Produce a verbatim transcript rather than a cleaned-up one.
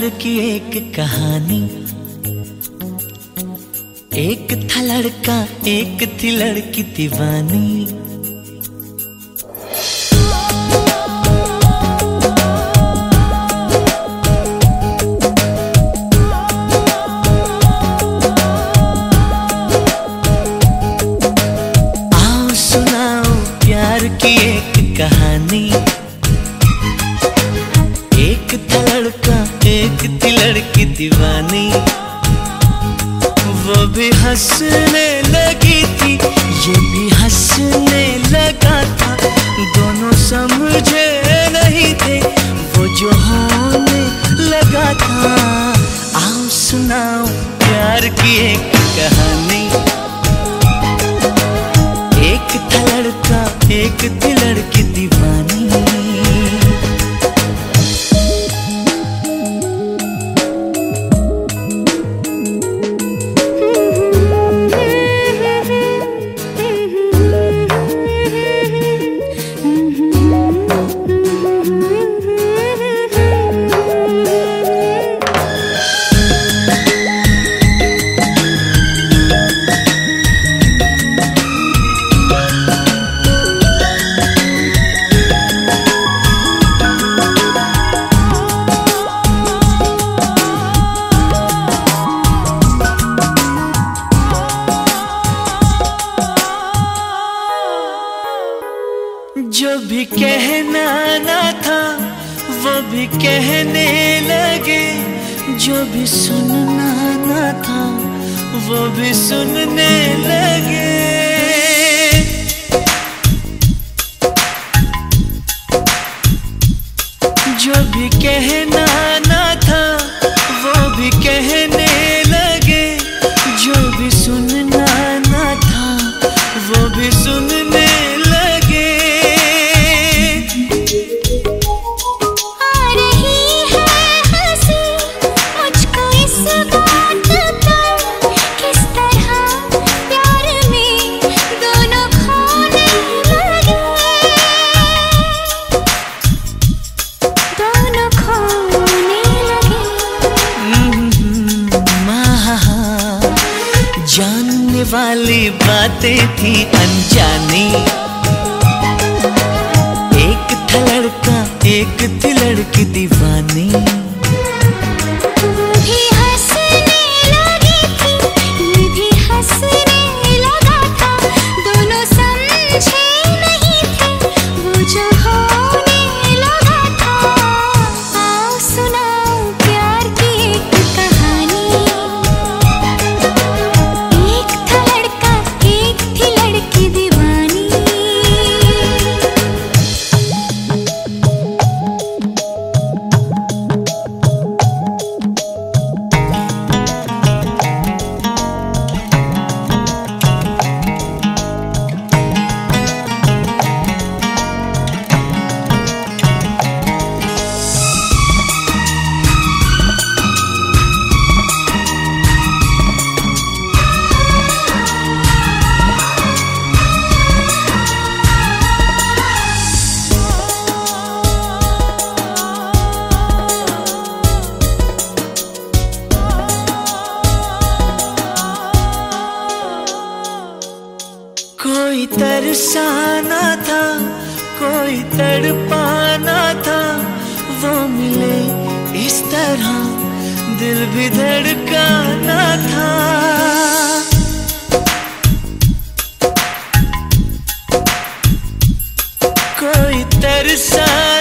की एक कहानी। एक था लड़का, एक थी लड़की दीवानी। आओ सुनाओ प्यार की एक कहानी। एक था लड़का, एक थी लड़की दीवानी। वो भी हंसने लगी थी, ये भी हंसने लगा था। दोनों समझे नहीं थे, वो जो होने लगा था। आओ सुनाओ प्यार की एक कहानी। एक था लड़का, एक थी लड़की दीवानी। जो भी कहना ना था वो भी कहने लगे। जो भी सुनना ना था वो भी सुनने लगे। जो भी कहना ना था वो भी कहने लगे। जो भी सुनना ना था वो भी सुनने लगे। जानने वाली बातें थी अनजानी। एक था लड़का, एक थी लड़की दीवानी। भी हंसने लगी थी, ये भी हंसने लगा था। दोनों समझे नहीं थे, वो जो होने लगा था। आओ सुनाओ प्यार की एक कहानी। एक था लड़का, एक थी लड़की दीवानी। कोई तरसाना था, कोई तड़पाना था। वो मिले इस तरह दिल भी धड़काना था। कोई तरसा